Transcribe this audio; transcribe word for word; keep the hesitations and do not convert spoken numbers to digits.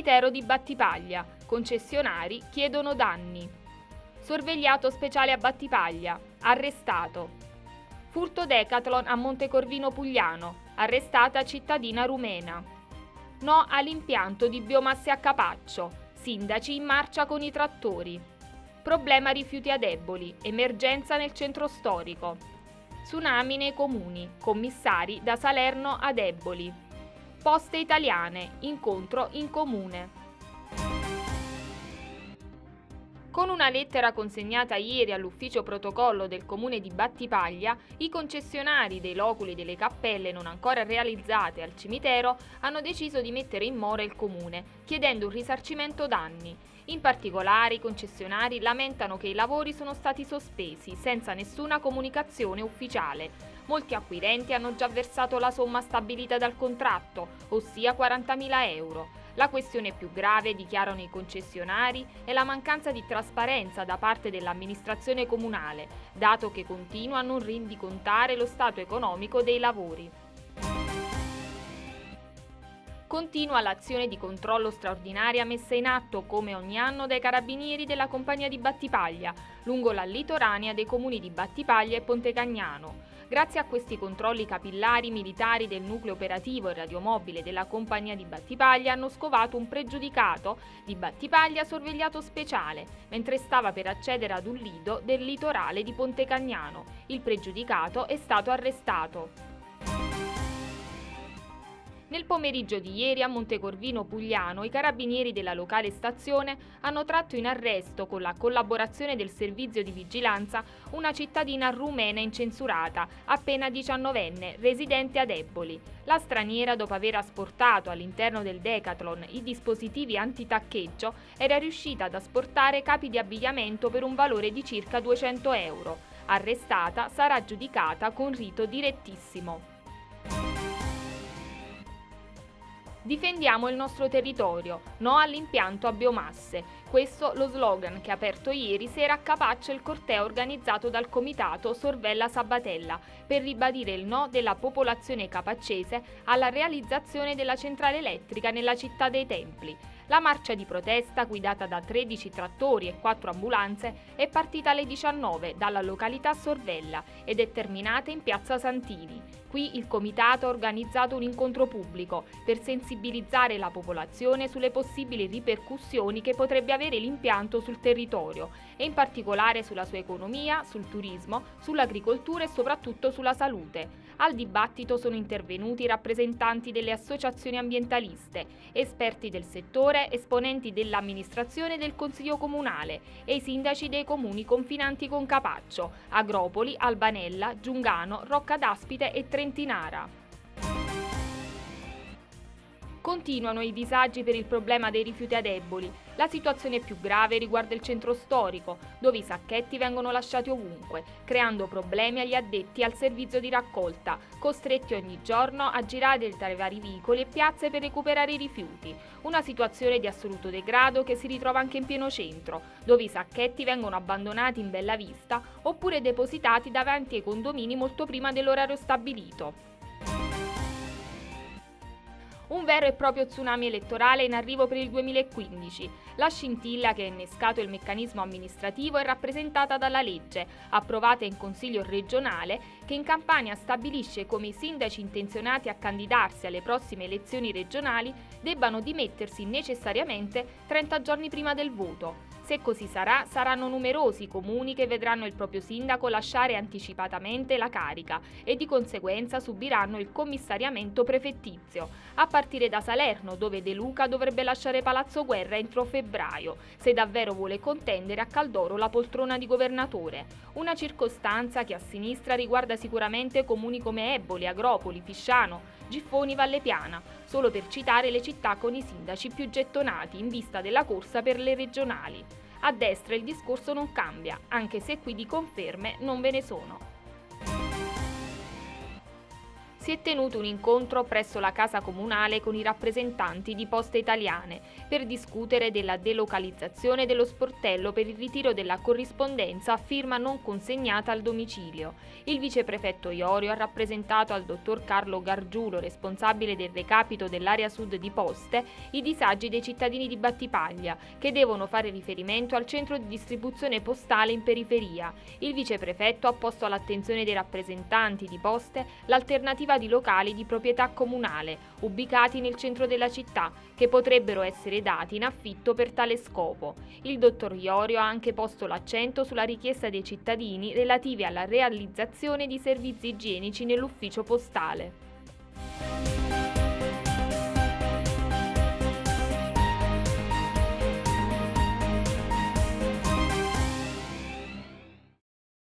cimitero di Battipaglia. Concessionari chiedono danni. Sorvegliato speciale a Battipaglia. Arrestato. Furto Decathlon a Montecorvino Pugliano. Arrestata cittadina rumena. No all'impianto di biomasse a Capaccio. Sindaci in marcia con i trattori. Problema rifiuti ad Eboli. Emergenza nel centro storico. Tsunami nei comuni. Commissari da Salerno ad Eboli. Poste italiane. Incontro in comune. Con una lettera consegnata ieri all'ufficio protocollo del comune di Battipaglia, i concessionari dei loculi delle cappelle non ancora realizzate al cimitero hanno deciso di mettere in mora il comune, chiedendo un risarcimento danni. In particolare, i concessionari lamentano che i lavori sono stati sospesi senza nessuna comunicazione ufficiale. Molti acquirenti hanno già versato la somma stabilita dal contratto, ossia quarantamila euro. La questione più grave, dichiarano i concessionari, è la mancanza di trasparenza da parte dell'amministrazione comunale, dato che continua a non rendicontare lo stato economico dei lavori. Continua l'azione di controllo straordinaria messa in atto come ogni anno dai carabinieri della compagnia di Battipaglia, lungo la litoranea dei comuni di Battipaglia e Pontecagnano. Grazie a questi controlli capillari, militari del nucleo operativo e radiomobile della compagnia di Battipaglia hanno scovato un pregiudicato di Battipaglia sorvegliato speciale, mentre stava per accedere ad un lido del litorale di Pontecagnano. Il pregiudicato è stato arrestato. Nel pomeriggio di ieri a Montecorvino Pugliano i carabinieri della locale stazione hanno tratto in arresto, con la collaborazione del servizio di vigilanza, una cittadina rumena incensurata, appena diciannovenne, residente ad Eboli. La straniera, dopo aver asportato all'interno del Decathlon i dispositivi antitaccheggio, era riuscita ad asportare capi di abbigliamento per un valore di circa duecento euro. Arrestata, sarà giudicata con rito direttissimo. Difendiamo il nostro territorio, no all'impianto a biomasse. Questo lo slogan che ha aperto ieri sera a Capaccio il corteo organizzato dal comitato Sorvella Sabatella per ribadire il no della popolazione capaccese alla realizzazione della centrale elettrica nella città dei Templi. La marcia di protesta, guidata da tredici trattori e quattro ambulanze, è partita alle diciannove dalla località Sorvella ed è terminata in piazza Santini. Qui il comitato ha organizzato un incontro pubblico per sensibilizzare la popolazione sulle possibili ripercussioni che potrebbe avere l'impianto sul territorio e in particolare sulla sua economia, sul turismo, sull'agricoltura e soprattutto sulla salute. Al dibattito sono intervenuti rappresentanti delle associazioni ambientaliste, esperti del settore, esponenti dell'amministrazione e del Consiglio Comunale e i sindaci dei comuni confinanti con Capaccio, Agropoli, Albanella, Giungano, Rocca d'Aspite e Trentinara. Continuano i disagi per il problema dei rifiuti ad Eboli. La situazione più grave riguarda il centro storico, dove i sacchetti vengono lasciati ovunque, creando problemi agli addetti al servizio di raccolta, costretti ogni giorno a girare tra i vari vicoli e piazze per recuperare i rifiuti. Una situazione di assoluto degrado che si ritrova anche in pieno centro, dove i sacchetti vengono abbandonati in bella vista oppure depositati davanti ai condomini molto prima dell'orario stabilito. Un vero e proprio tsunami elettorale in arrivo per il duemilaquindici. La scintilla che ha innescato il meccanismo amministrativo è rappresentata dalla legge, approvata in Consiglio regionale, che in Campania stabilisce come i sindaci intenzionati a candidarsi alle prossime elezioni regionali debbano dimettersi necessariamente trenta giorni prima del voto. Se così sarà, saranno numerosi i comuni che vedranno il proprio sindaco lasciare anticipatamente la carica e di conseguenza subiranno il commissariamento prefettizio, a partire da Salerno, dove De Luca dovrebbe lasciare Palazzo Guerra entro febbraio, se davvero vuole contendere a caldoro la poltrona di governatore. Una circostanza che a sinistra riguarda sicuramente comuni come Eboli, Agropoli, Fisciano, Giffoni, Valle Piana, solo per citare le città con i sindaci più gettonati in vista della corsa per le regionali. A destra il discorso non cambia, anche se qui di conferme non ve ne sono. si è tenuto un incontro presso la Casa Comunale con i rappresentanti di Poste Italiane per discutere della delocalizzazione dello sportello per il ritiro della corrispondenza a firma non consegnata al domicilio. Il viceprefetto Iorio ha rappresentato al dottor Carlo Gargiulo, responsabile del recapito dell'area sud di Poste, i disagi dei cittadini di Battipaglia, che devono fare riferimento al centro di distribuzione postale in periferia. Il viceprefetto ha posto all'attenzione dei rappresentanti di Poste l'alternativa di locali di proprietà comunale, ubicati nel centro della città, che potrebbero essere dati in affitto per tale scopo. Il dottor Iorio ha anche posto l'accento sulla richiesta dei cittadini relative alla realizzazione di servizi igienici nell'ufficio postale.